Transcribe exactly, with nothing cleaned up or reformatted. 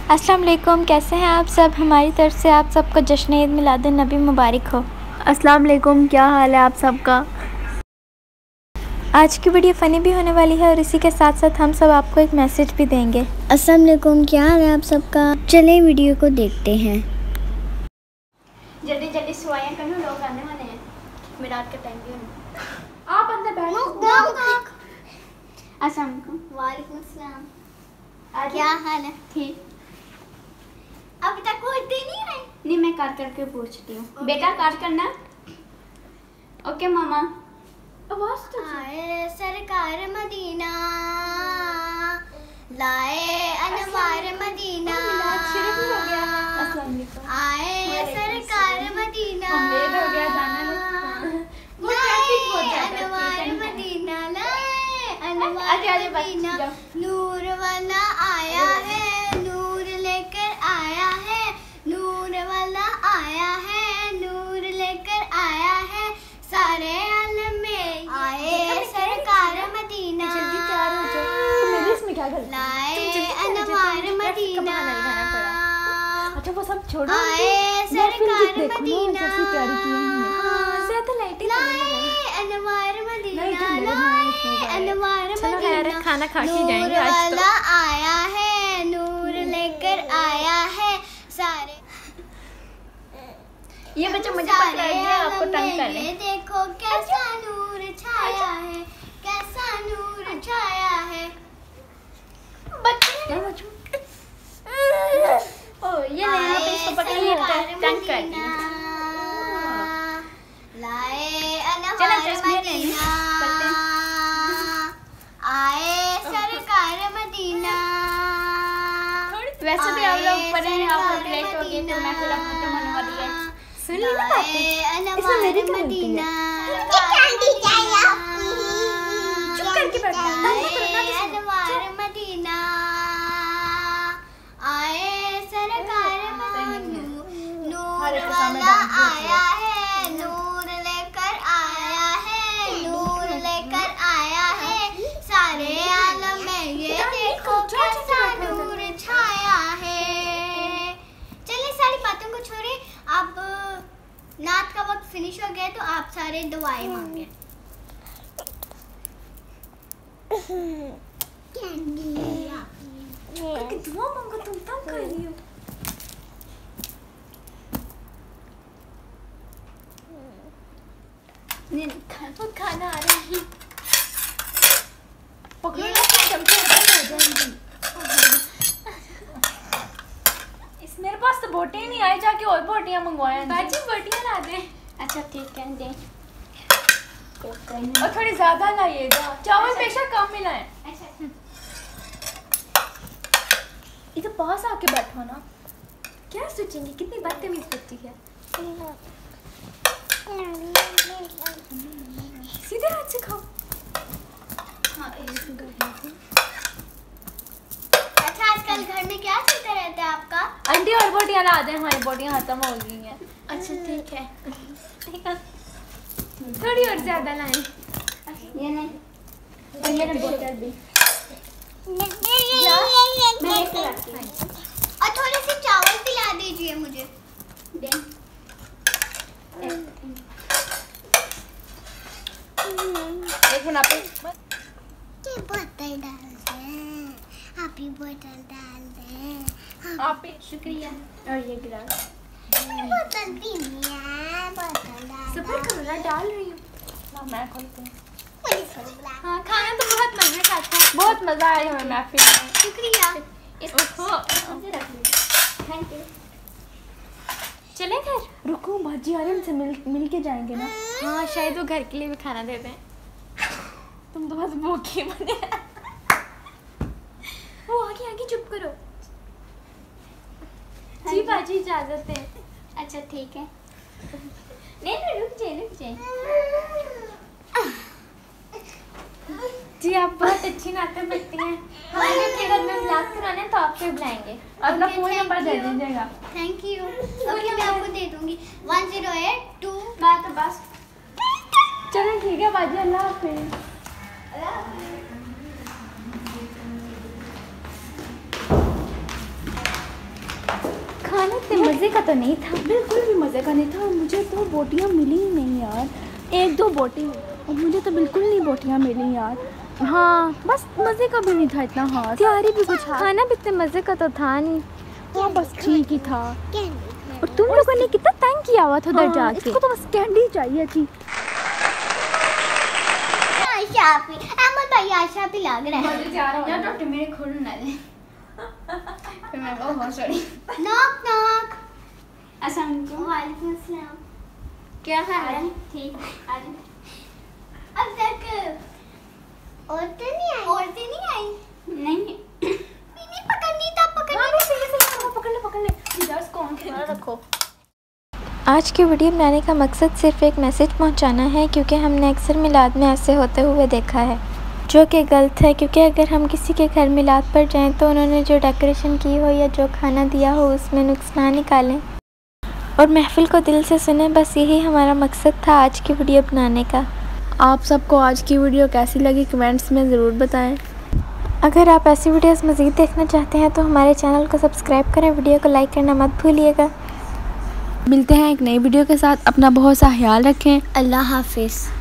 अस्सलाम वालेकुम, कैसे हैं आप सब। हमारी तरफ से आप सबको जश्न ईद मिलाद नबी मुबारक हो। अस्सलाम वालेकुम, क्या हाल है आप सबका। आज की वीडियो फ़नी भी होने वाली है और इसी के साथ साथ हम सब आपको एक मैसेज भी देंगे। अस्सलाम वालेकुम, क्या हाल है आप सबका। चलें वीडियो को देखते हैं। जल्दी जल्दी सवाइयाँ कर लो, लोग आने वाले हैं। मिलाद का टाइम भी होना। आप अंदर बैठो। अस्सलाम वालेकुम। वालेकुम सलाम। क्या हाल है? ठीक। अभी तक कोई दे नहीं है। नहीं, मैं काट करके पूछती हूँ। बेटा काट करना। ओके मामा। आवाज तो आए सरकार मदीना, लाए अनवार मदीना। आए सरकार मदीना, अनवार मदीना, लाए अनवार मदीना। नूर वाला आया है, नूर लेकर आया है, नूर वाला आया है, नूर लेकर आया है। सारे आलम में आए सरकार मदीना, जल्दी तैयार हो जाओ। मेरे इसमें क्या गलती? लाए अनवार मदीना। अच्छा वो सब छोड़ो, आए सरकार मदीना, जैसी तैयारी की है हमने। ज्यादा लाइटिंग लाए अनवार मदीना, लाए अनवार मदीना। खाना खा के जाएंगे आज तो। वाला आया है, नूर लेकर आया है। सारे ये बच्चा मुझे पकड़ दिया, आपको तंग कर रहे। देखो कैसा नूर छाया है, कैसा नूर छाया है। बच्चे ओ ये नहीं, आप इसको पकड़ लिए तंग कर दिया। लाए अनवार मदीना, आए सरकार मदीना। वैसे भी आप लोग पढ़े हैं, आप लोग लेट हो गए तो मैं फिर खत्म होने वाली है। सुन ली ना बातें? इसमें मेरी क्या गलती है? चुप करके बैठो। अनवार मदीना, आए सरकार मदीना। नूर वाला आया है, नूर लेकर आया है, नूर लेकर आया है। सारे आलम में ये देखो कैसा नूर छाया है। चलिए सारी बातों को छोड़े, अब नात का वक्त फिनिश हो गया तो आप सारे दुआएं मांगे। दुआ मांगो, तुम तंग कर रही हो। नहीं खाना आ रहा है। पकड़ो ना, चमचे खत्म हो जाएंगी। इस मेरे पास तो बोटियां नहीं आई, जाके और बोटियां मंगवाए। बाजी बोटियां ला दे। अच्छा ठीक है, दे। और थोड़ी ज्यादा लाइएगा, चावल बेशक कम मिलाएं। इधर पास आके बैठो ना। क्या सोचेंगे, कितनी बदतमीज बच्ची है। सीधे हाथ से खाओ। हाँ, अच्छा आजकल घर में क्या चलता रहता है आपका? आंटी और बोटियां ला दें, हमारी बोटियां खत्म हो गई हैं। अच्छा ठीक है, ठीक है, थोड़ी और ज्यादा लाएं। ये नहीं, और ये बोतल भी। और थोड़े से चावल पिला दीजिए मुझे। दे। एक मिनट पे बोतल डाल दे, आप ही बोतल डाल दे। आप ही शुक्रिया। और ये गिलास बोतल पीनी है, बोतल डाल। सब्र करो ना, डाल रही हूँ ना, मैं खोलती हूँ। हाँ, खाना तो बहुत मजे का था, बहुत मजा आया हमें महफिल में। शुक्रिया। इसको थैंक यू। चले घर। रुको, भाजी आ रहे, उनसे मिल मिल के जाएंगे ना। हाँ, शायद वो घर के लिए भी खाना दे दें। तुम तो बस भूखी बने। वो आगे आगे, चुप करो। जी बाजी इजाजत है। अच्छा ठीक है। नहीं नहीं, रुक जाए रुक जाए। जी आप बहुत अच्छी नाटक करती हैं। हमारे अपने घर में ब्लॉग कराने तो आपसे बुलाएंगे। अपना फोन नंबर दे दीजिएगा। Thank you. ओके, मैं आपको दे दूंगी। One zero eight two. बात बस। चलो ठीक है बाजी, अल्लाह हाफिज़। खाना इतने मज़े का तो नहीं था। बिल्कुल भी मज़े का नहीं था। मुझे तो बोटियाँ मिली ही नहीं यार, एक दो बोटी, और मुझे तो बिल्कुल नहीं बोटियाँ मिली यार। हाँ बस मज़े का भी नहीं था इतना। हाँ तैयारी भी कुछ, खाना भी इतने मज़े का तो था नहीं। हाँ बस ठीक ही था। और तुम लोगों ने कितना तंग किया हुआ था उधर हाँ, जाके। इसको तो बस कैंडी चाहिए थी। आशा भी, अहमद भाई आशा भी लग रहा है। यार डॉक्टर मेरे खोल ना दे। फिर मैं ओह सॉरी। Knock knock. अस्सलाम वालेकुम। वालेकुम अस्सलाम। क्या हाल है? ठीक। अब तक औरतें नहीं आई। औरतें नहीं आई। नहीं नहीं पकड़नी था, पकड़नी थी। पकड़ ले पकड़ ले यार, इसको आंखें रखो। आज की वीडियो बनाने का मकसद सिर्फ एक मैसेज पहुंचाना है, क्योंकि हमने अक्सर मिलाद में ऐसे होते हुए देखा है, जो कि गलत है। क्योंकि अगर हम किसी के घर मिलाद पर जाएं तो उन्होंने जो डेकोरेशन की हो या जो खाना दिया हो उसमें नुक्स ना निकालें और महफिल को दिल से सुनें। बस यही हमारा मकसद था आज की वीडियो बनाने का। आप सबको आज की वीडियो कैसी लगी कमेंट्स में ज़रूर बताएं। अगर आप ऐसी वीडियोस मज़ीद देखना चाहते हैं तो हमारे चैनल को सब्सक्राइब करें, वीडियो को लाइक करना मत भूलिएगा। मिलते हैं एक नई वीडियो के साथ। अपना बहुत सा ख्याल रखें। अल्लाह हाफिज़।